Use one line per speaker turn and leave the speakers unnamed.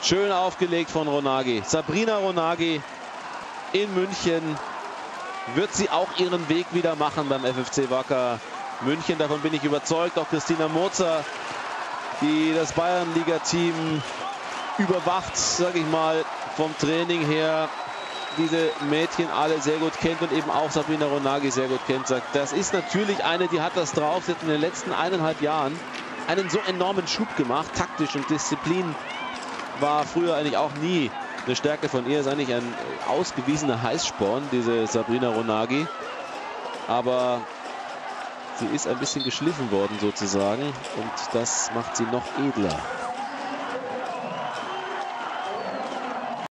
Schön aufgelegt von Ronaghi. Sabrina Ronaghi in München. Wird sie auch ihren Weg wieder machen beim FFC Wacker München. Davon bin ich überzeugt. Auch Christina Mozer, die das Bayernliga-Team überwacht, sage ich mal, vom Training her, diese Mädchen alle sehr gut kennt und eben auch Sabrina Ronaghi sehr gut kennt, sagt, das ist natürlich eine, die hat das drauf. Sie hat in den letzten 1,5 Jahren einen so enormen Schub gemacht. Taktisch und Disziplin war früher eigentlich auch nie eine Stärke von ihr. Ist eigentlich ein ausgewiesener Heißsporn, diese Sabrina Ronaghi. Aber sie ist ein bisschen geschliffen worden sozusagen und das macht sie noch edler.